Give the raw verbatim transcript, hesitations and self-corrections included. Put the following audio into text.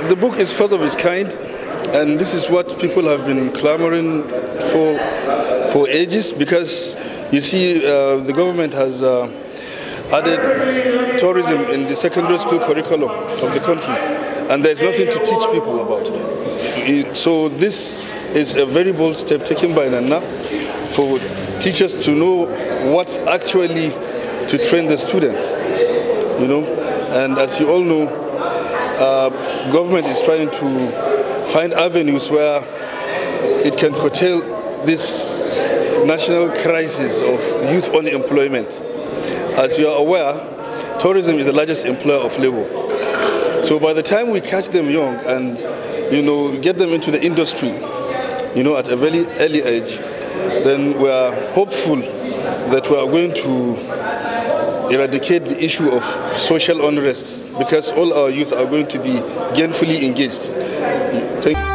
the book is first of its kind, and this is what people have been clamoring for for ages, because you see uh, the government has uh, added tourism in the secondary school curriculum of the country, and there's nothing to teach people about it. So this is a very bold step taken by Nana for teachers to know what actually to train the students, you know. And as you all know, uh, government is trying to find avenues where it can curtail this national crisis of youth unemployment. As you are aware, tourism is the largest employer of labor. So by the time we catch them young and, you know, get them into the industry, you know, at a very early age, then we are hopeful that we are going to eradicate the issue of social unrest, because all our youth are going to be gainfully engaged. Thank you.